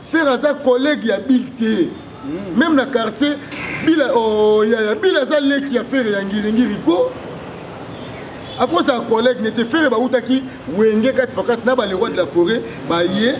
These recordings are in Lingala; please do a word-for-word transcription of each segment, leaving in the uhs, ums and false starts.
faire ça collègue ya bilté même na quartier bila oh ya bila ça les qui a fait ngiri ngiri ko à cause un collègue n'était fait ba utaki wenge quatre fois quatre na ba les rois de la forêt ba yé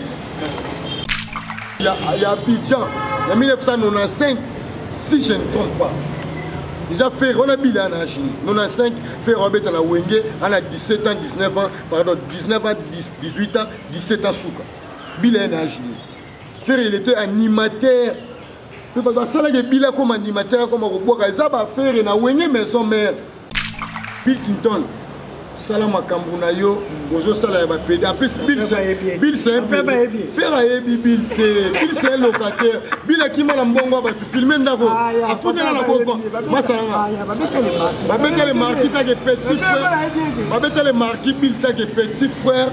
il y a il y a Abidjan en mille neuf cent quatre-vingt-quinze si je ne trompe pas déjà fait on a bila na Chine quatre-vingt-quinze fait Robert na wenge on a dix-sept ans dix-neuf ans pardon dix-neuf ans dix-huit ans dix-sept ans souka bila na Chine faire il était animateur mais pas ça là bila comme animateur comme Roboka ça va faire na wenge maison mère Bill Clinton Salama Kambuna yo ozo sala ba pédé en plus Bill c'est Bill c'est un peu faire ayebi Bill Bill c'est locataire Bill akima na mbongo ba tu filmer ndako afuta na bofa masala ba beta les marquis ta que petit frère ba beta les marquis Bill ta que petit frère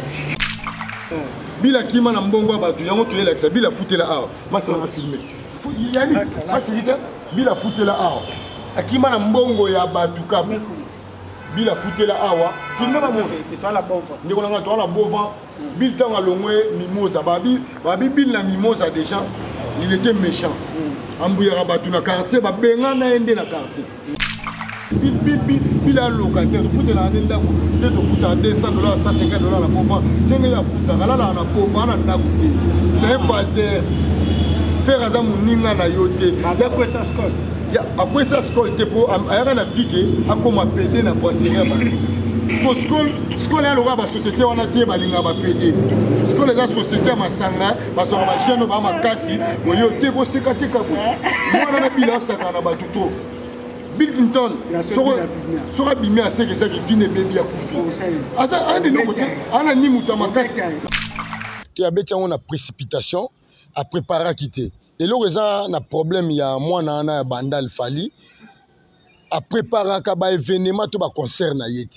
Bill akima na mbongo ba tu yango to yela ça Bill afuta la a masala na filmer yani facilité Bill afuta la a akima na mbongo ya ba tu ka Bill a foutu la awa, filmé pas mon c'est toi la bonne. Nous on a toi la bonne. Bill tant à l'ongwe mimosa, babi, babi Bill la mimosa déjà, il était méchant. Ambouya rabatu na quartier, ba benga na ende na quartier. Bill Bill Bill Bill a locataire, tu foutu la nenda ou, tu te foutu à deux cents dollars, cent cinquante dollars la pauvre. N'engue ya foutu, là là na pauvre, na na coûté. C'est un phaseur. Faire azam muninga na yote. Ya quoi ça score? Après ça, l'école était pour avoir vie qui a comme pédé dans la brasserie. Parce que l'école est la société, on a été à pédé. L'école est la société à Masanga, parce qu'on a jeune homme à Kassi, on a été pour se cater comme moi. On a bilan ça quand on a tout. Bill Clinton, sera bimé à ce que ça qui finit bébé à Koufi. Ah ça, un de nous, on a ni moutama Kassi. Tu as bêté on a précipitation à préparer à quitter. Et là, il y a un problème, il y a moi, il y a un bandal fali. À préparer un événement, il y a un concert.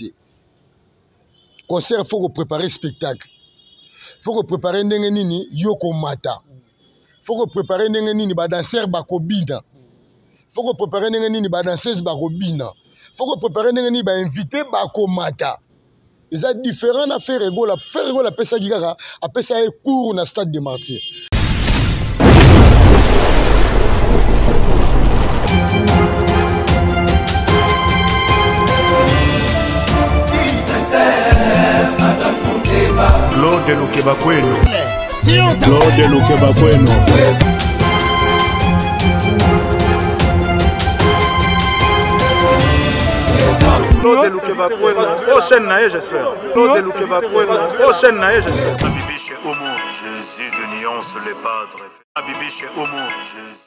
Concert, il faut préparer un spectacle. Il faut préparer un nini yoko mata. Il faut préparer un nini danseur bakobina. Il faut préparer un nini danseuse bakobina. Il faut préparer un nini invité bakomata. Il y a différents affaires. Faire rigolo la pesa gigara, après ça est court dans le stade de Martyrs. Claude Lukeba Kweno. Claude Lukeba Kweno. Claude Lukeba Kweno. Prochaine naïe, j'espère. Claude Lukeba Kweno. Prochaine naïe, j'espère. Habibi chez Homo, Jésus de nuance les padres. Habibi chez Homo, Jésus.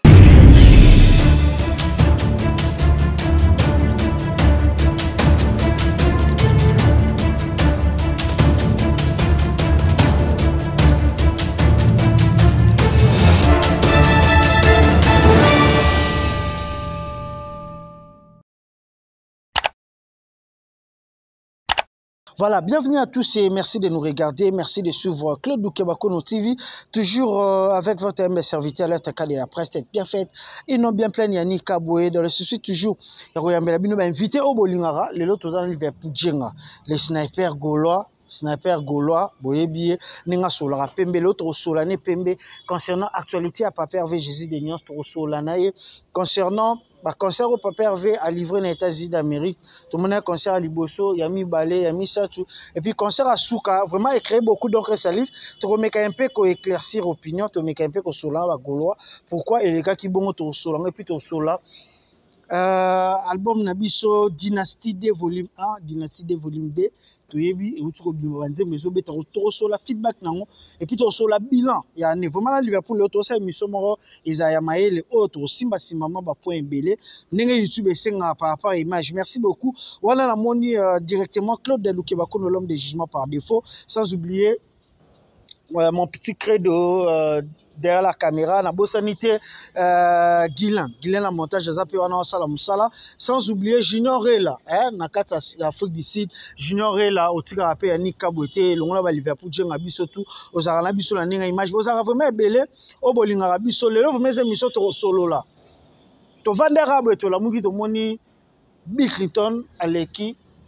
Voilà, bienvenue à tous et merci de nous regarder, merci de suivre Claude Lukeba Kweno T V, toujours euh, avec votre M serviteur, la T K de la presse, tête bien faite, ils n'ont bien plein Yannick Kaboué, dans le souci toujours, il y a invité au Bolingara, les autres dans le Verpoudjenga, les snipers gaulois, sniper gaulois, boyebié, ninga solara pembe, l'autre solane pembe, concernant actualité à Papa Hervé Jésus de Nyons, solanaye, concernant bah, concert au Papa Hervé à livrer dans les États-Unis d'Amérique, tout le monde a un concert à Liboso, Yami Balé, Yami Satou, et puis concert à Souka, vraiment il crée beaucoup d'encre salif, tu remets un peu qu'on éclaircir l'opinion, tu remets un peu qu'on sola, bah, gaulois, pourquoi et les gars qui bon au sola, et puis au sola. Euh, album Nabiso, Dynasty D volume un, Dynasty D volume deux, et feedback et puis tu la bilan il y a vraiment Liverpool l'autre ça émission moro Isaiah Maël les autres simba simba ba point belé ninga YouTube senga par rapport à image merci beaucoup voilà la moni directement Claude Lukeba Kweno l'homme de jugement par défaut sans oublier euh, mon petit credo euh, derrière la caméra, na bossanité euh, Guilain, Guilain la montage des appels en sala musala, sans oublier Junior Rela, hein, na kata Afrique du Sud, Junior Rela, au tigre appel Yannick Kaboué, l'on va Liverpool, Djenga biso tout, aux Arabiso la ninga image, aux Arabes vraiment belé, au Bolinga biso, le vous mettez émission solo là. To vendre arabe to la mugi to moni Bill Clinton aleki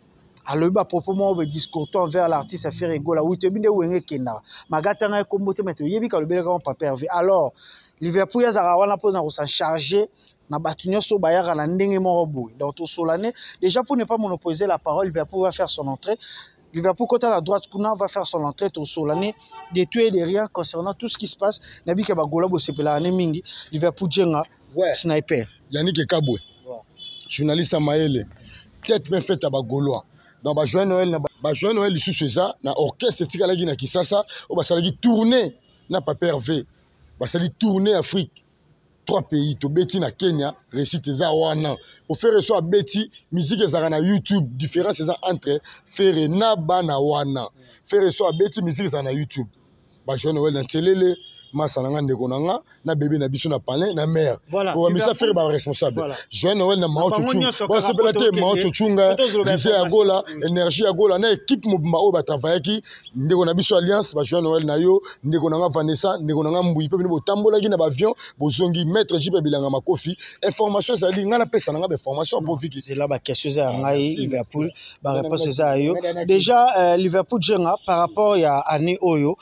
alors bah proprement au discours envers l'artiste faire rigola oui te binde wenge kenda magata na kombo te meto yebi ka lobela ka Papa Hervé alors Liverpool ya zara wana pour na s'en charger na batunyo so bayaka na ndenge moko boy donc to solane déjà pour ne pas monopoliser la parole Liverpool va faire son entrée Liverpool côté à la droite Kuna va faire son entrée to solane de tout et de rien concernant tout ce qui se passe nabi ka bagola bo sepela ane mingi Liverpool jenga ouais sniper Yannick Kabwe ouais. Journaliste à Maëlle tête bien faite à bagolois donc ba joie Noël na ba joie Noël sous ça na orchestre tikala gi na Kisasa o ba salagi tourner na Papa Hervé ba sali tourner Afrique trois pays to beti na Kenya récite za wana pour faire ça beti musique ezaka na YouTube différence ça entre faire na bana wana faire ça beti musique za na YouTube ba joie Noël na telele masananga ndeko nanga na bébé na biso na palais na mère voilà misa faire ba responsable jeune Noël na mao chuchunga bon c'est pelate mao chuchunga lycée ya gola énergie ya gola na équipe mobimba o ba travailler ki ndeko na biso alliance ba jeune Noël na yo ndeko nanga Vanessa ndeko nanga Mbui pe bo tambola ki na ba avion bozongi maître Jipe Bilanga Makofi information ça li ngana pesa nanga ba information pour viki c'est là ba question za ngai Liverpool ba réponse za yo déjà Liverpool jenga par rapport ya année oyo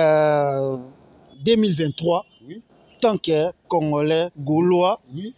euh deux mille vingt-trois, oui. Tant que Congolais, Gaulois, oui.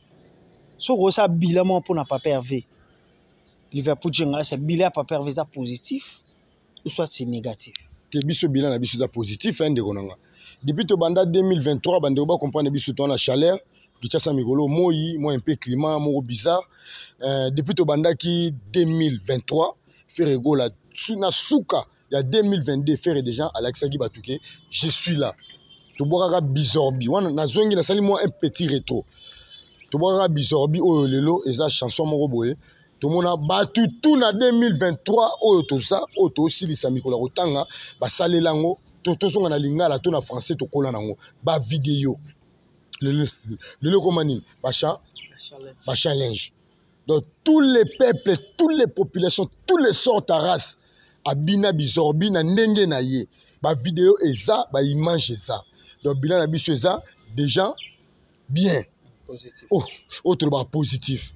So ça bilan pour n'a pas Hervé. Liverpool c'est bilan Papa Hervé positif ou soit c'est négatif. Te biso bilan na biso positif hein de konanga. Depuis to banda deux mille vingt-trois bande ba comprendre biso to na chaleur, qui tcha sa migolo moi moi un peu climat mo bizarre. Euh, depuis to banda qui deux mille vingt-trois faire rigola na souka il y a deux mille vingt-deux faire déjà Alexa Gibatuke, je suis là. Toboraka bizorbi wana nazongi na sali moi un petit rétro toboraka bizorbi oyo lelo eza chanson moko boye tomona batu tout na deux mille vingt-trois oyo to ça oyo to silisa mikolo kotanga basalelango to tozonga na lingala to na français to kola nango ba vidéo le le komani ba cha ba challenge donc tous les peuples toutes les populations tous les sortes de races abina bizorbi na ndenge na ye ba vidéo eza ba image eza donc bilan na biso eza déjà bien positif oh autre ba positif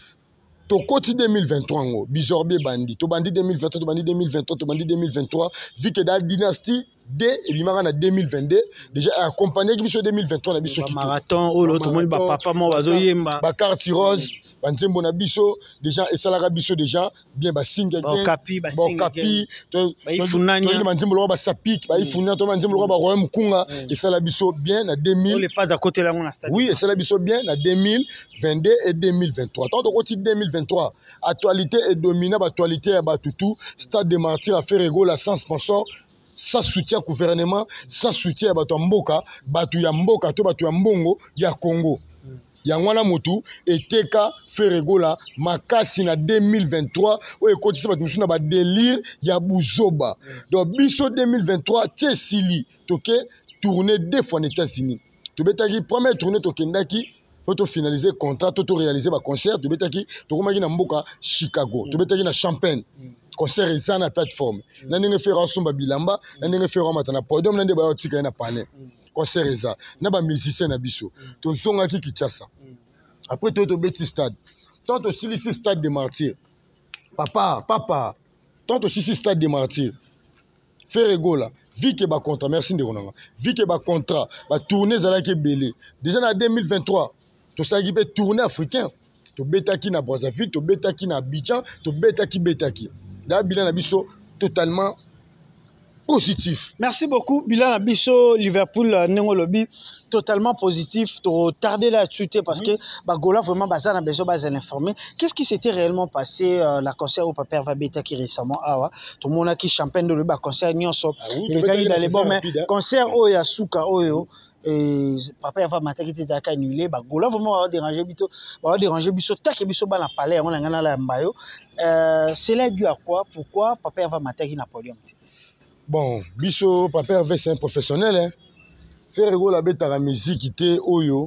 to côté deux mille vingt-trois ngo bizorbi bandi to bandi deux mille vingt-trois to bandi deux mille vingt-trois to bandi deux mille vingt-trois vu que dans dynastie D et bimara na deux mille vingt-deux déjà accompagné biso deux mille vingt-trois na biso ki marathon oh l'autre monde ba papa mo bazo yemba ba carte rose banzembo na biso déjà et salaka biso déjà bien ba singa ba kapi ba singa kapi to ba ifunanya to banzembo lo ba sapik ba ifunanya to banzembo lo ba royaume kunga et sala biso bien na deux mille on les pas à côté là on a stade oui et sala biso bien na deux mille vingt-deux et deux mille vingt-trois tant de côté deux mille vingt-trois actualité est dominée ba actualité ya ba tutu stade de martyrs à faire égaux la sans sponsor sans soutien gouvernement, sans soutien à Batu Mboka, Batu ya Mboka, to Batu ya Mbongo, ya Congo. Yangwana Motu, et Teka Ferregola, Makasi na deux mille vingt-trois, ou écoute, c'est Batu Moussuna, ba délire, ya Bouzoba. Donc, biso deux mille vingt-trois, Tché Sili, toke, tourné deux fois en États-Unis. Tu veux dire, première tournée, Tokendaki, pour finaliser le contrat, pour réaliser le concert, tu veux dire, tu veux dire, Mboka, Chicago, tu veux dire, Champagne. Concert eza na plateforme na ndenge faire asomba bilamba na ndenge faire amata na podium na ndenge ba tika na pane concert eza na ba musicien na biso to zonga ki Kinshasa après to to beti stade tant to silisi stade des martyrs papa papa tant to silisi stade des martyrs faire rigola vi ke ba contrat merci ndeko nanga vi ke ba contrat ba tourner zala ke belé déjà na deux mille vingt-trois to sagi pe tourner africain to betaki na Brazzaville to betaki na Abidjan to betaki betaki. Là, bilan Abisso totalement positif. Merci beaucoup. Bilan Abisso, Liverpool, Nengo Lobby, totalement positif. Tu tardé là-dessus parce oui. que Bagola vraiment bazar a besoin de informer. Qu'est-ce qui s'était réellement passé euh, la concert au Papa Hervé Beta qui récemment ah tout le monde a qui champagne de le bas concert Nyonso. Il est dans les bons mais concert au Yasuka Oyo. Et Papa Hervé Mata qui était annulé, Bagola vraiment va déranger bito, va déranger biso tak et biso ba na palais on a ngana la mbayo. Euh c'est là dû à quoi? Pourquoi Papa Hervé Mata qui n'a podium? Bon, biso Papa Hervé c'est un professionnel hein. Faire rigoler la bête à la musique qui était oyo.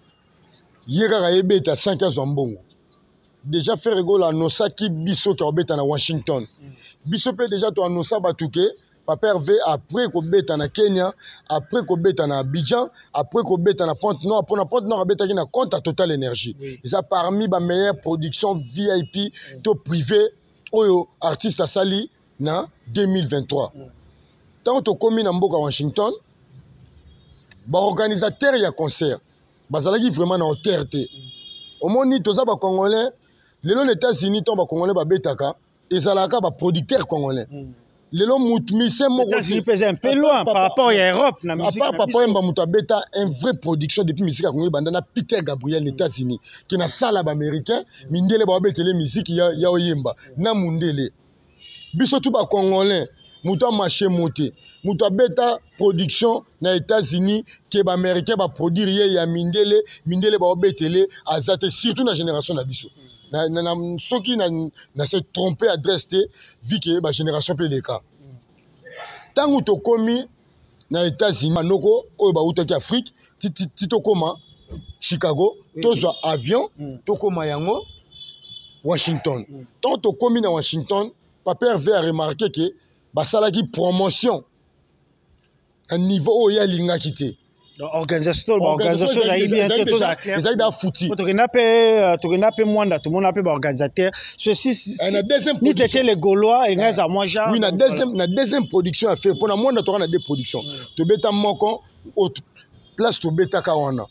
Yera ya bête cinq ans en bongo. Déjà faire rigoler nosa qui biso qui bête à Washington. Biso peut déjà to nosa batuke. Papa Hervé après qu'on bête en Kenya, après qu'on bête en Abidjan, après qu'on bête en Pointe-Nord, pour la Pointe-Nord, bête en compte à Total Énergie. Et ça parmi les meilleures productions V I P, to privé oyo artiste asali na deux mille vingt-trois tant to komi na mboka Washington ba organisateur ya concert bazalaki vraiment na hauteur te omoni toza ba congolais lelo les États-Unis to ba congolais ba betaka ezalaka ba producteur congolais lelo mutmise moko États-Unis pèse un peu loin par rapport à Europe na musique à part papa mba muta beta une vraie production depuis musique congolais bandana Peter Gabriel les États-Unis qui na sala ba américain mindele ba betele musique ya ya oyemba na mundele biso tout ba congolais muta marché monté muta beta production na États-Unis que ba américain ba produire ya mindele mindele ba betele azate surtout na génération na biso na na soki na na se tromper adresse te vu que ba génération pe les cas tangu to komi na États-Unis manoko oyo ba utaki Afrique ti to koma Chicago tozwa avion to koma yango Washington tant to komi na Washington papa Hervé a remarqué que basalaki promotion un niveau où il y a l'ingakité organisation organisation ça bien tout ça clair ça da fouti to kenape to kenape mwanda tout monde appelle organisateur ceci ni tete les gaulois et ngaza moi ja oui na deuxième na deuxième production à faire pour na mwanda to na deux productions to beta moko autre place to beta ka wana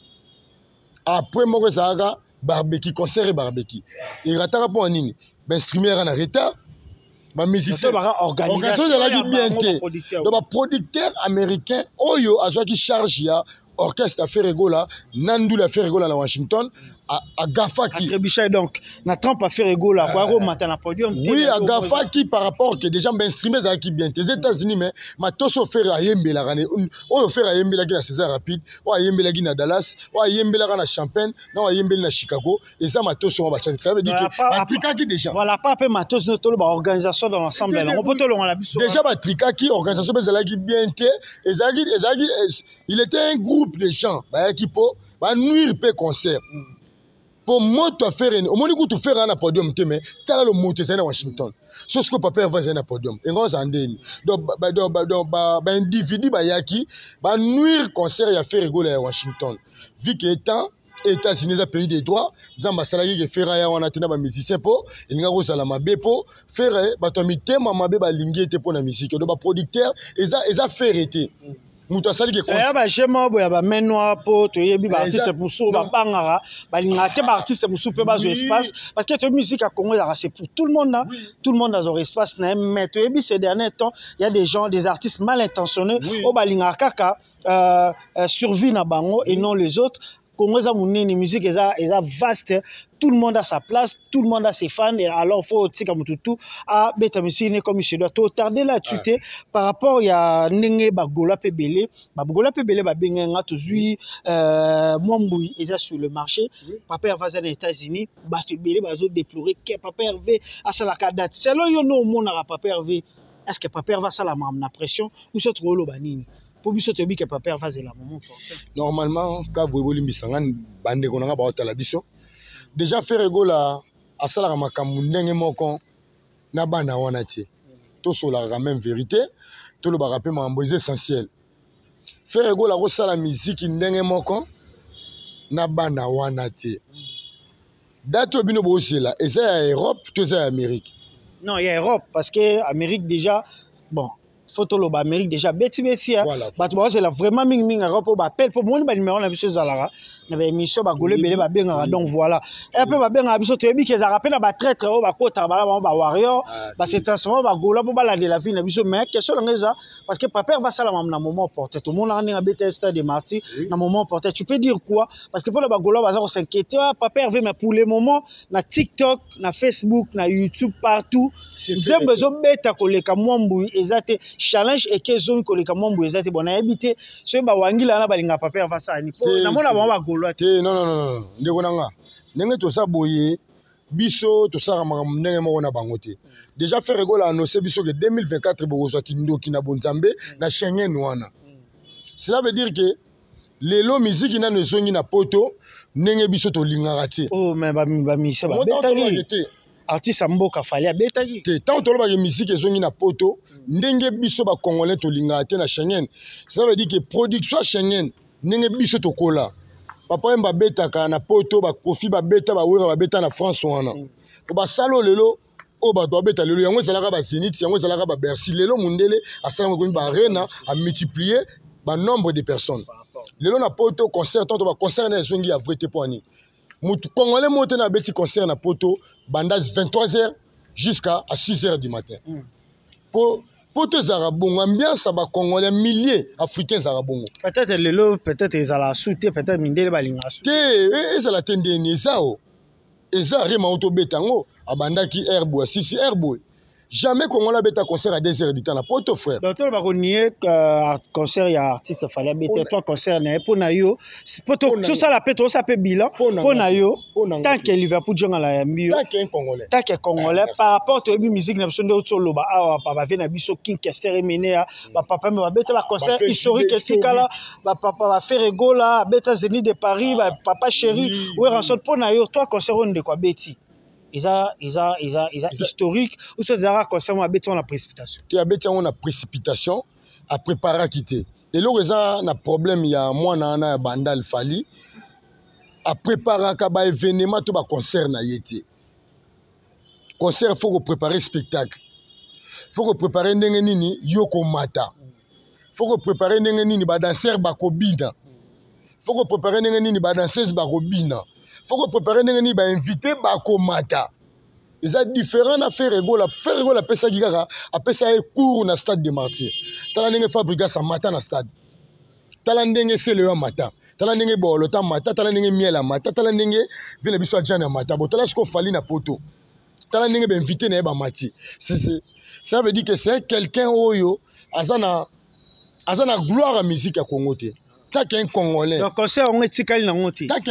après moko zaga barbecue concert et barbecue et rataka pour nini ben streamer en retard ba musicien organisation de la vie bien té donc ba producteur américain oyo azwa ki charge ya orchestre à faire rigola nandu la faire rigola na Washington à à Gafaki Atrebichai donc na trempe à faire rigola quoi ro matana podium oui à Gafaki par rapport que déjà ben streamer za ki bien les États-Unis mais matoso faire à yembela rane oyo faire à yembela ki na César rapide o yembela ki na Dallas o yembela ka na Champagne non yembela na Chicago et ça matoso ba ça veut dire que Africa qui déjà voilà pas peu matos no tolo ba organisation dans l'ensemble on peut tolo on la biso déjà ba trika qui organisation bezala ki bien té ezaki ezaki il était un groupe de gens ba qui po ba nuire pe concert pour moi tu faire au moins que tu faire un podium te mais tala le moto c'est na Washington ce que papa va faire un podium et on s'en donne donc ba donc ba ba individu ba yaki ba nuire concert ya faire rigoler à Washington vu que étant États-Unis a pays des droits nzamba salaki ke faire ya wana tena ba musicien po elinga ko sala mabe po faire ba to mitema mabe ba lingi te po na musique donc ba producteur eza eza faire été muta sali ke ya ba jema bo ya ba menwa po to yebi ba artiste pour so ba bangara ba linga te ba artiste pour so pe ba zo espace parce que to musique à Congo c'est pour tout le monde là tout le monde dans un espace na mais to yebi ces derniers temps il y a des gens des artistes mal intentionnés o ba linga kaka euh survie na bango et non les autres. Congo za munene musique eza eza vaste tout le monde a sa place tout le monde a ses fans et alors faut tika mututu a beta musique comme il se doit to tarder là-dessus ah. Par rapport ya ndenge ba gola pe belé ba gola pe belé ba benga to zui euh mwambui eza sur le marché oui. Papa Hervé aux États-Unis ba te belé ba zo déplorer que Papa Hervé a ça la date c'est là yo no mona Papa Hervé est-ce que Papa Hervé ça la na pression ou se trop lo banini pour biso te bi que Papa Hervé la moment normalement quand vous voulez bisangan bande ko nga ba otala biso déjà faire rigola à ça la makambu ndenge moko na bana wana ti to so la même vérité to le ba rappeler mambo essentiel faire rigola ko sala musique ndenge moko na bana wana ti dato bino bo osela et ça Europe to ça Amérique non il y a Europe parce que Amérique déjà bon photo lo ba Amérique déjà beti beti ya bato ba c'est la vraiment ming ming Europe ba appel pour moi ba numéro na biso zalara na ba émission ba golé belé ba benga donc voilà et après ba benga biso to yebi ke za rappel na ba traître o ba kota ba ba warrior ba c'est transformé ba gola pour ba la de la vie na biso mais question ngeza parce que Papa va ça la na moment porté tout le monde en B T S de Marty na moment porté tu peux dire quoi parce que pour ba gola ba s'inquiéter Papa veut mais pour le moment na TikTok na Facebook na YouTube partout j'ai besoin beta koleka mwambu ezate challenge et que zone ko le kamombo ezate bona habité so ba wangila na balinga Papa va ça ni po na mona ba ba golo te non non non ndeko nanga ndenge to sa boye biso to sa ma ndenge mo na bango te déjà faire rigola annoncer biso que deux mille vingt-quatre bo zo kindoki na bonzambe na Schengen wana cela veut dire que lelo musique na nezongi na poto ndenge biso to lingaka te oh mais ba ba misa ba betali artiste mboka fali abetaki te tant to loba musique ezongi na poto ndenge biso ba congolais to lingaka te na Schengen ça veut dire que production Schengen ndenge biso to kola papa mba betaka na poto ba kofi ba beta ba wera ba beta na France wana ko ba salo lelo o bato abeta lelo yango ezalaka ba Zénith yango ezalaka ba Bercy lelo mundele asala ko ba arena a multiplier ba nombre de personnes lelo na poto concert tant ba concert na zongi ya vrai te poani mutu congolais monte na beti concert na poto bandas vingt-trois heures jusqu'à à six heures du matin pour poto zarabongo ambiance ba congolais milliers africains zarabongo peut-être lelo peut-être ezala souté peut-être mindele balinga souté te ezala tendeni ezao eza rema auto betango abandaki herbo sisi herbo jamais congolais beta concert à deux heures du temps na poto frère donc toi ba konier concert ya artiste fallait beta toi concert na pour na yo poto tout ça la peto ça peut bilan pour na yo tant que Liverpool jonga la yambi tant que congolais tant que congolais par rapport to musique na biso ndo solo ba awa papa vena biso King Kester Menea ba papa me ba beta la concert historique etikala ba papa ba faire gola beta Zénith de Paris ba papa chéri ouais rançon pour na yo toi concert on de quoi beti Isa, isa, isa, isa historique ou ce zara concernant béton la précipitation. Tu as béton la précipitation à préparer à quitter. Et là ça na problème il y a moi na na bandal fali à préparer ka ba événement to ba concert na yété. Concert faut préparer spectacle. Faut que préparer ndenge nini yoko mata. Faut que préparer ndenge nini ba danseur ba ko bina. Faut que préparer ndenge nini ba danseuse ba ko bina. Faut que préparer n'engeni ba invité ba komata. Ils ont différents affaires ego la faire ego la pesa gigara a pesa e cours na stade de Martyr. Tala ndenge fabrica sa mata na stade. Tala ndenge sele mata. Tala ndenge bolo ta mata, tala ndenge miela mata, tala ndenge vile biso jana mata. Bo tala sko fali na poto. Tala ndenge ba invité na ba mati. C'est ça veut dire que c'est quelqu'un oyo azana azana gloire à musique à Congo te. T'as qu'un Congolais. Donc, concert, on est étikali na ngoti. T'as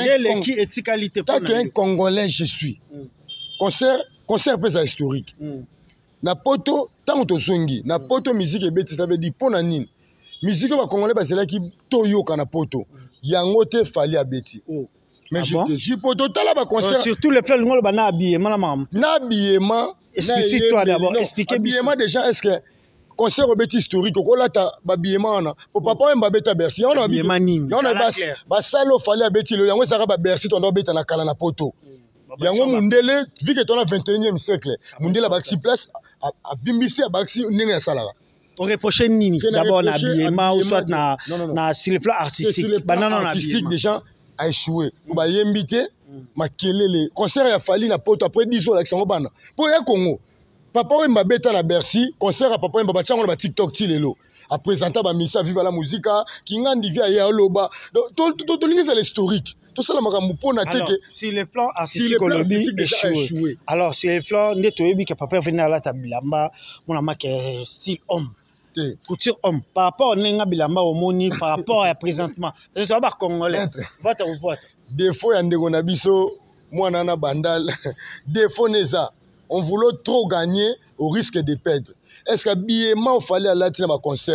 qu'un Congolais, je suis. Mm. Concert, concert peut être historique. Mm. Na poto, tant que zongi, na poto musique et bêtise, ça veut dire pour nanin. Musique va Congolais, c'est là qui toyo kana poto. Yangote fali à bêtise. Mais ah je bon? te dis, poto, t'as là, concert. Sur tous les plans, on va habillement, la maman. N'habillement. Explique-toi d'abord. Expliquez bien. Habillement, déjà, est-ce que. Concert au bêtis historique, au là, t'as babillement, pour papa, on va bêta Bercy. On a bien manine. On a bas, bas salo fallait bêtis, le yango sera Bercy, ton doit bêta na kalana poto. Yango mundele, vu que ton a vingt et unième siècle, mundele Baxi place, a bimbissé à Baxi, n'est salara. On reproche Nini, d'abord, l'habillement, ou soit na, na, sur le plan artistique. Sur le plan artistique, déjà, a échoué. On va y inviter, ma kelele. Concert a fallu na poto après dix ans, l'accent au ban. Pour y Congo. Papa Wemba beta na Bercy, concert à Papa Wemba bachango na TikTok tilelo. A présenter ba misa viva la musique, qui ngandi via ya loba. Donc tout tout tout c'est l'historique. Tout ça la makambu pona teke. Sur le plan artistique lobby échoué. Alors sur le plan neto yebi que papa venir à la tabilamba, mon ama que style homme. Couture homme par rapport nenga bilamba au moni par rapport à présentement. Je dois pas congolais. Va te voir. Des fois yande gona biso moi nana bandal. Des fois neza. On voulait trop gagner au risque de perdre. Est-ce que billet il fallait aller à la concert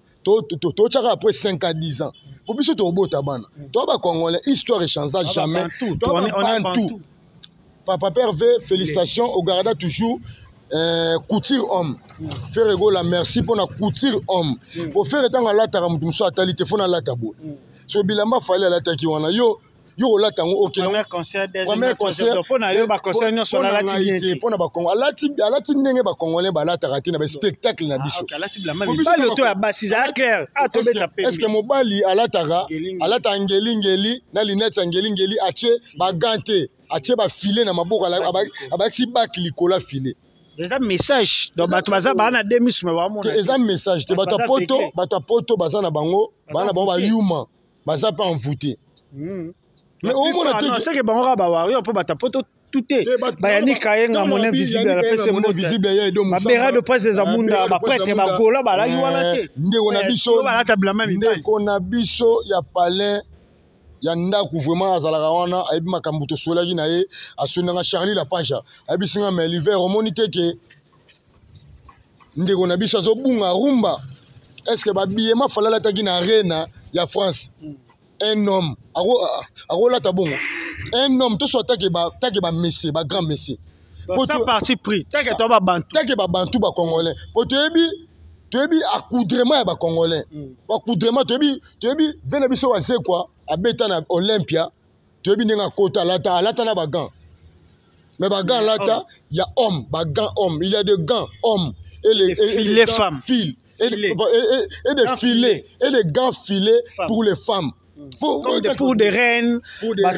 tu après cinq à dix ans. Pour que tu aies un beau tabac. Toi, Congolais, l'histoire ne change jamais. On est tout. Papa Père V, félicitations. Au Garda toujours. Euh, couture homme. Faire la merci pour la couture homme. Pour faire le temps à la taramou, soit talité, faut la tabo. So bilamba fallait la taki wana yo. Yo la tango OK. Premier concert, deuxième concert. Pour na yo ba concert nyo so la lati. Pour na ba Congo. Alati alati ndenge ba Congolais ba la tarati na ba spectacle na biso. OK, alati bilamba. Ba le to ya basi za clair. Ah to beta pe. Est-ce que mobali alatara alata ngeli ngeli na linette ngeli ngeli ache ba gante, ache ba filet na maboko ala aba si bak likola filet. Déjà message donc bato baza ba na demis me wa mona. Eza message te bato poto, bato poto baza na bango, ba na bango ba yuma. Baza pas envoûté. Mais au moins non c'est que bango ba wa yo po bata poto tout est bayani kayenga mon invisible la pese mo visible ya edo ba bera de presse des amunda ba prêtre ba gola ba la yiwala te. Ndeko na biso ba la tabla même ndeko na biso ya palais ya ndaku vraiment azalaka wana ayebi makambo tosolaki na ye asonanga Charlie la Pacha ayebi singa mais l'hiver omoni te ke ndeko na biso azobunga rumba. Est-ce que ba biyema falala taki na arena ya France un homme aro la tabongo un homme to soit take ba take ba messie ba grand messie pour ça parti pris take to ba bantu take ba bantu ba congolais pour tebi tebi accoudrement ba congolais ba accoudrement tebi tebi vena biso wa c'est quoi abeta na Olympia tebi ninga kota lata lata na ba gant Mais les gants là, il y a hommes, les gants hommes, il y a des gants hommes et les, et, et, et les femmes. Fils. Et, et, et, et des filets, et des gants filets femmes. Pour les femmes. Faut, Comme de, pour des reines, pour des reines,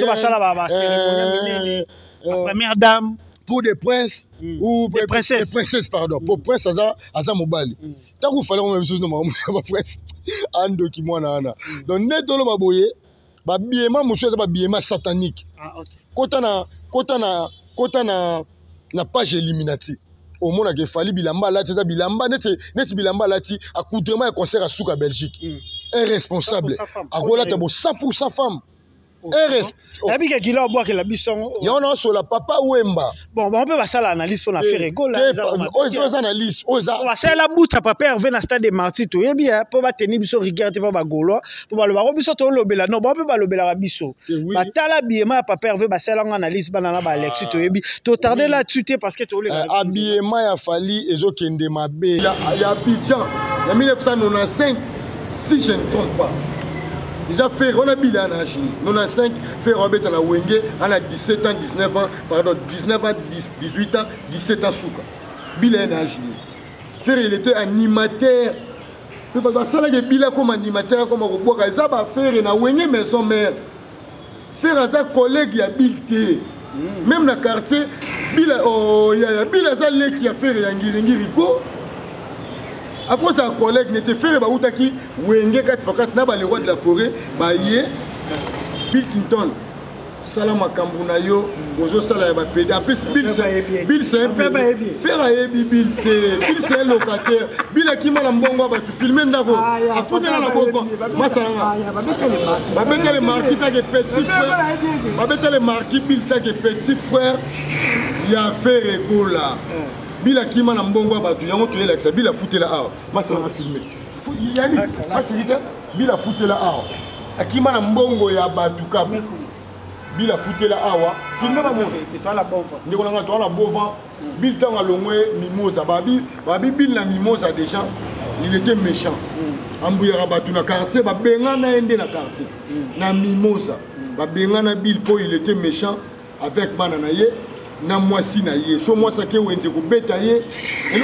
euh, la première dame. Pour des princes mm. ou des princesses. Des princesses, pardon. Mm. Pour prince, ça ça mobile. Tant qu'il fallait la même chose, non, ma prince. Ando qui moi na na. Donc net dans le baboye, ba biema monsieur ba biema satanique. Ah OK. Kota na kota na kota na na page éliminative. Au monde que fali bilamba là, c'est bilamba net net bilamba là ti accoutrement et concert à Souka Belgique. Irresponsable. A voilà ta cent pour cent femme. R S. La bique qui l'a boit que la bisson. Il y en a sur la papa Wemba. Bon, on peut passer l'analyse pour la faire rigolo. On va analyse. On va passer la bout à papa Hervé na stade de Marti tout. Et bien pour va tenir biso regarder pas gaulois. Pour le baro biso to lobela non, on peut pas lobela biso. Ba tala biema papa Hervé ba sala analyse banana ba Alexis to yebi. To tarder là-dessus parce que to le habillement ya fali ezo kende mabe. Il y a il y a Abidjan. En mille neuf cent quatre-vingt-quinze si je ne me trompe pas. Déjà fait on a bilan en Chine. quatre-vingt-quinze fait Robert à la Wenge, on a dix-sept ans, dix-neuf ans, pardon, dix-neuf ans, dix-huit ans, dix-sept ans souka. Bilan en Chine. Faire il était animateur. Mais pas ça là que bilan comme animateur comme au bois ça va faire na Wenge maison mère. Faire ça collègue habileté. Même dans le quartier, bilan oh il y a bilan ça qui a fait Yangiringiriko. À cause d'un collègue n'était fait ba utaki wenge quatre fois quatre na ba le roi de la forêt ba yé Bill Clinton salama kambuna yo ozo sala ba pédé en plus Bill c'est Bill c'est un peu faire ayebi Bill Bill c'est locataire Bill akima na mbongo ba tu filmer ndako a foutre na bofa masala ba beta le marquis ta que petit frère ba beta le marquis Bill ta que petit frère ya fait régola Bila kima na mbongo abatu yango to yela bila foutela awa masala na filmer yani masirika bila foutela awa akima na mbongo ya batu kam bila foutela awa filmer ba mo to la bomba ndiko na to la bova bil tanga longwe mimosa babi babi bil na mimosa déjà il était méchant ambuya batu na quartier ba benga na ende na quartier na mimosa ba benga na bil po il était méchant avec manana ye na mwasi na ye so mwasa ke wenze ko beta ye elo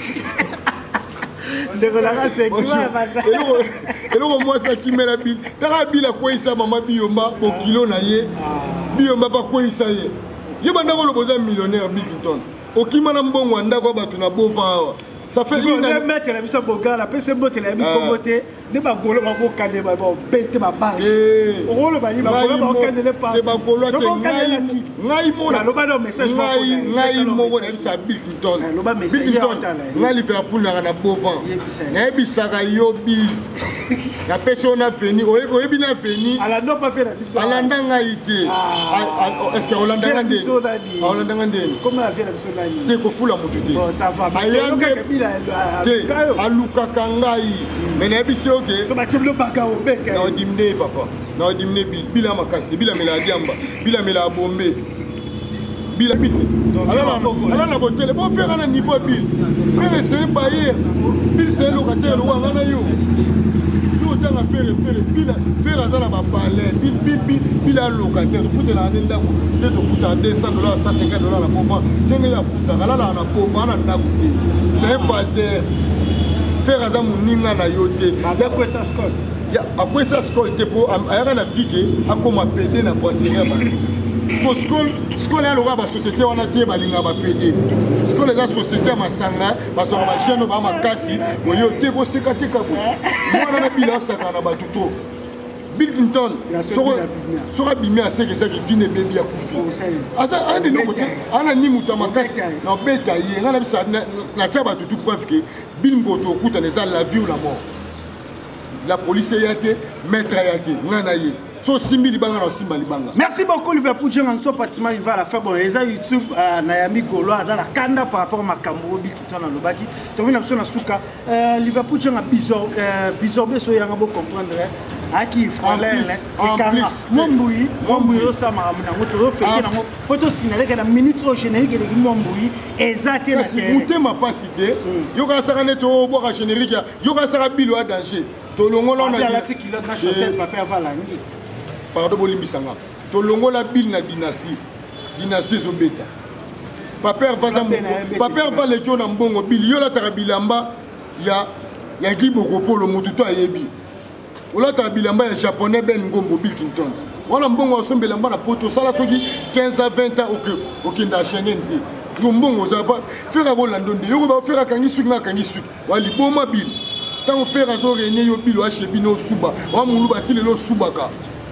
ndeko la ka se kwa basa elo elo mwasa ki mela bil taka bila ko isa mama biomba bo kilo na ye biomba ba ko isa ye ye banda ko loboza millionnaire Bill Clinton okima na mbongo ndako batu na bova awa ça fait une année mettre la biso boga la pese bote la bi komote ne ba golo ba ko kande ba ba bete ba ba o golo ba ni ba golo ba kande le pa te ba golo te ngai ngai mo la loba do message ba ko ngai mo ko na sa Bill Clinton Bill Clinton ngai Liverpool na na bovan na bisaka yo Bill la personne a venu o e bi na venu ala no pa faire la biso ala ndanga ite est-ce que Hollande ngande Hollande ngande comment la vie la biso na ni te ko fula moto te bon ça va te aluka kangai mena biso ke so ba chimlo baka o beka na dimne papa na dimne bil bila makaste bila mela diamba bila mela bombe bila bit ala ala na botel bon faire na niveau bil faire c'est bailler bil c'est locataire lo ngana yo yo tanga faire faire bila faire azala ba palais bil bil bil bila locataire to futa na ndako te to futa deux cents dollars cent cinquante dollars la pauvre ndenge ya futa ala la na pauvre na ndako te c'est passé faire aza muninga na yote ya kwesa skol ya akwesa skol te po ayaka na vike akoma pede na poisson ko skol skol ya loka ba société wana te balinga ba pede skol eza société ya masanga basoka ba jeune ba makasi moyo te ko seka te ka ko mwana na bila saka na batu to Bill Clinton sera bimé à ce que ça qui vient bébé à kufi asa andi no kote ana ni muta makasi na beta ye ngana bisa na tshaba tout preuve que Bill ngoto okuta neza la vie ou la mort la police yate maître yate ngana ye so simbi libanga na simba libanga. Merci beaucoup Liverpool Jean so Fatima il va la faire bon eza YouTube Nayami Golo aza la kanda par rapport à Makambo Bill Clinton na lobaki to mina so na suka Liverpool Jean bizor bizor beso yanga bo comprendre aki fralele ekanga mombui mombui osa maamuna moto ofeke na photo sinaleka na minute au générique de mombui ezate na mutema pasité yoka saka neto boka générique yoka saka bilo a danger to longola na la tikilo na chaussette papa avala ngi pardon bolimbisanga to longola bil na dynastie dynastie zobeta papa vaza papa va le kyo na mbongo bili yo la tarabilamba ya ya giboko polo mutu to ayebi ola tarabilamba ya japonais Ben Ngombo Bill Clinton wala mbongo asombelamba na poto sala soki quinze à vingt ans ok ok nda Schengen te mbongo za ba fera ko landonde yo ba fera kangi suki na kangi suki wali boma bil tant fera zo rene yo bil wa shebino suba wa mulu ba tilelo subaka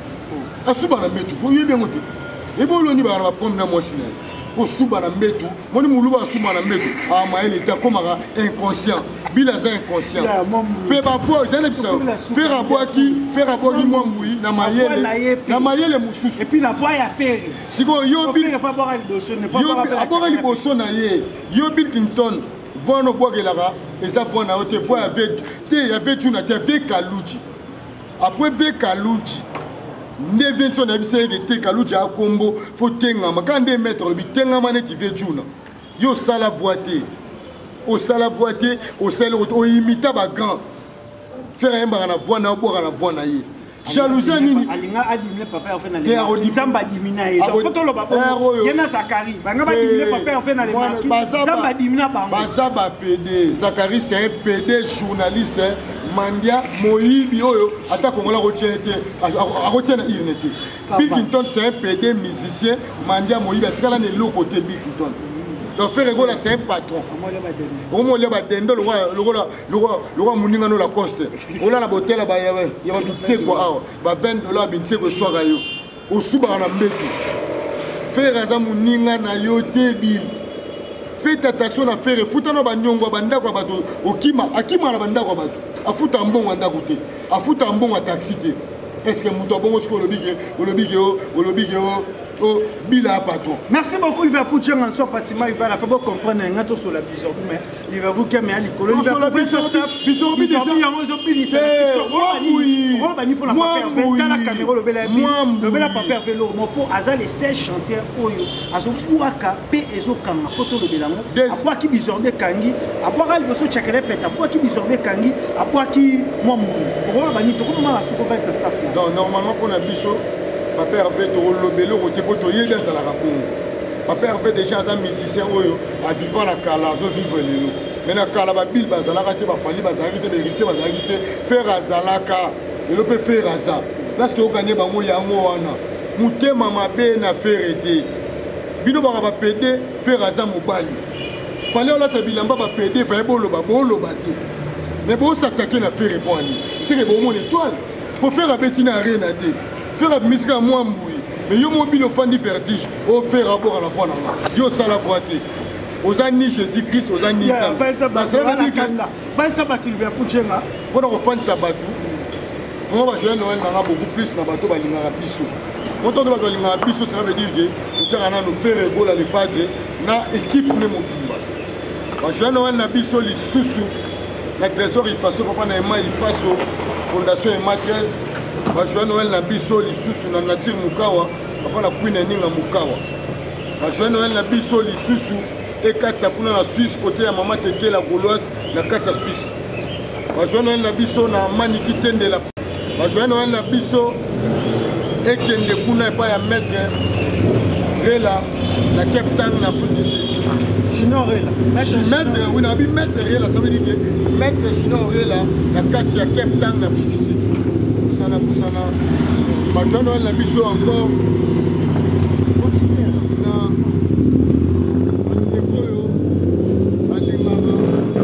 asuba na metu ko yebe ngote e bolo ni ba na prendre na mosina ko suba na metu moni mulu ba suba na metu a maele ta komaka inconscient bila za inconscient pe ba fois je ne sais faire aboaki faire aboaki moi mui na mayele na mayele mususu et puis la voix ya faire siko yo bil pas boire liboso ne pas boire liboso na ye yo Bill Clinton voix no boakelaka eza voix na ote voix avec te y avait tu na te avec Kaluji après avec Kaluji ne vingt na bise ke te Kaluji a kombo fo tengama quand des mettre le bitengama ne ti vejuna yo sala voité au sala voité au sel au imita ba grand faire un ba na voix na boire na voix na ye jalousie nini alinga adimile papa en fait na le nzamba dimina ye donc photo lo babo yena Zakari banga ba dimile papa en fait na le marquis nzamba dimina bango bazaba P D Zakari c'est un P D journaliste Mandia Moyibi oyo ata kongola retiene te a retiene irnete Bill Clinton c'est un P D musicien Mandia Moyibi atikala ne lo côté Bill Clinton donc faire rigoler c'est un patron au moins le badendo le roi le roi le roi le roi muninga no la coste ola na botel ba ya ya bitse ko awa ba vingt dollars bitse ko soga yo o suba na mbetu faire aza muninga na yo te Bill faites attention à faire futa no ba nyongo banda ko bato okima akima na banda ko bato afuta mbongo ndako te afuta mbongo taxi te est-ce que muto bongo sko lo bige lo bige o lo bige o oh, Bila patron. Merci beaucoup, il va pour dire en son bâtiment, il va la faire comprendre un gâteau sur la bison, mais il va vous calmer à l'école. Il va vous faire ce staff. Bison, bison, bison, bison, pour la papier, quand la caméra le bel le bel papier vélo, mon pour Azal et seize chanteurs Oyo, Azo Pouaka, P Ezo Kanga, photo le belamo, à quoi qui bison de Kangi, à boire le saut chakere pète, à quoi qui bison de Kangi, à quoi qui moi mou. Pour la vanité, comment la soupe va ce staff là? Donc, normalement, pour la bison, papa Hervé Torolobelo Rotepoto Yegas dans la rapport. Papa Hervé déjà un musicien à vivre la Kala, à vivre les loups. Mais la Kala Babil Bazalaka, Bafali, Bazarité, Vérité, Bazarité, faire Azalaka, et le peut faire Aza. Là, c'est au Gagné Bango Yamoana. Mouté Mama B n'a fait été. Bino Baraba P D, faire Aza Mobali. Fallait la Tabilamba P D, faire Bolo Babolo Bati. Mais bon, s'attaquer n'a fait répondre. C'est que bon, mon étoile. Pour faire la Bettina Arena. Faire la musique à moi, mais yo mobile au fan du vertige, au faire rapport à la foi. Yo ça la voité. Aux années Jésus-Christ, aux années. Pas ça va qu'il vient pour Djenga. Quand on fan Sabatou, vraiment va jouer Noël n'a beaucoup plus na bateau ba linga biso. Quand on va linga biso, ça veut dire que nous tient à nous faire rigolo les padres na équipe même au va jouer Noël na biso les sous-sous. La trésor il façon papa na ma il façon fondation et maîtresse. Bajoua Noël na biso lisusu na nature mukawa papa na Queen Ninga mukawa. Bajoua Noël na biso lisusu et kata kuna na Suisse côté ya maman Teke la Gauloise na kata Suisse. Bajoua Noël na biso na Maniki Tende la. Bajoua Noël na biso et kende kuna pa ya maître Rela na Cape Town na Afrique du Sud. Chino Rela. Maître oui na bi maître Rela ça veut dire que maître Chino Rela na kata ya Cape Town na Afrique du Sud. Sana Poussana, Bajoua Noël na biso encore. Continuez na Alikoyo, Alimara,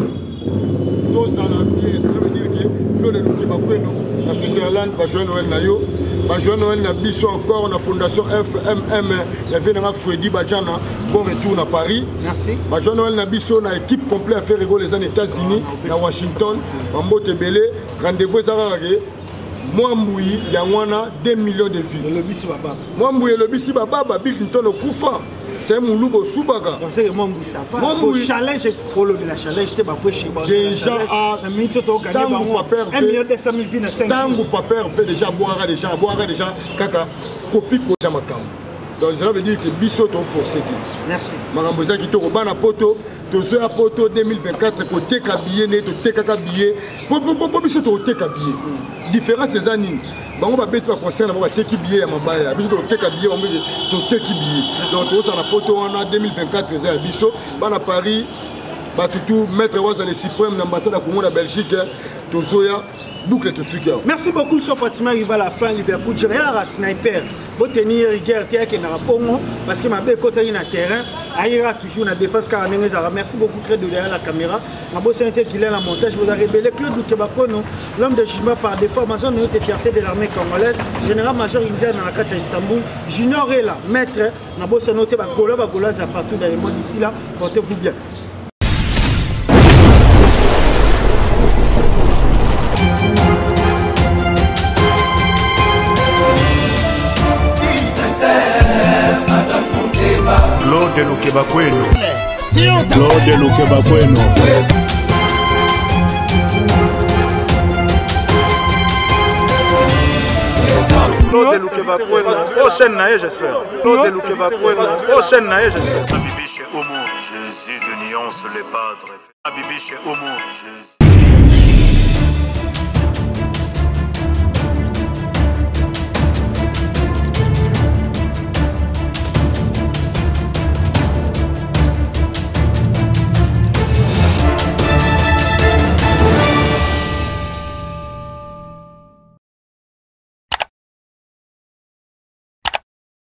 Tozala bien, ça veut dire que Claude Lukibakweno, la Switzerland, Bajoua Noël na yo. Bajoua Noël na biso encore na fondation F M M, il y avait un Freddy Badjana, bon retour à Paris. Merci. Bajoua Noël na biso na équipe complète à faire rigoler les États-Unis, na Washington, Mambo Tebele, rendez-vous Zararage. Moi, Mouy, il y a deux millions de vies. Le bisi baba. Moi, Mouy, le bisi baba, Bill Clinton au Koufa. C'est un mouloubo Soubaga. C'est que moi, Mouy, ça va. Moi, Mouy, challenge, pour le challenge, j'étais pas fouché. Déjà, à un minute, tu as gagné un million deux cent mille vies à cinq. Tango Paper fait déjà boire déjà, boire déjà, caca, copie pour Jamakam. Donc, ça veut dire que Bisso est forcé. Merci. Marambosa qui te rebat à poto, tu es à poto deux mille vingt-quatre, côté cabillé, tu es caca billet. Pour Bisso, tu es caca billet. Différence ces années. bango babeti baconseil na bango bateki billet ya mabaya biso toteka billet bango toteki billet donc tozala na poto wana deux mille vingt-quatre eza ya biso bana Paris batutu maître wazale suprême na ambassade ya Congo na Belgique tozoya boucle te suki. Merci beaucoup sur pratiquement arrivé à la fin Liverpool je regarde à sniper pour tenir rigueur tiens que na pongo parce que ma bé côté na terrain aïra toujours na défense car merci beaucoup créé derrière la caméra ma bosse était qu'il est la montage vous a révélé Claude Lukebakono l'homme de jugement par déformation de notre fierté de l'armée congolaise général major indien dans la carte à Istanbul Junior est là maître ma bosse noté ba gola ba gola za partout dans le monde ici là portez-vous bien. Claude Lukebakono. Claude Lukebakono. Claude Lukebakono. Prochaine naïe, j'espère. Claude Lukebakono. Prochaine naïe, j'espère. Bibi chez Homo, Jésus de nuance les padres. Bibi chez Homo, Jésus.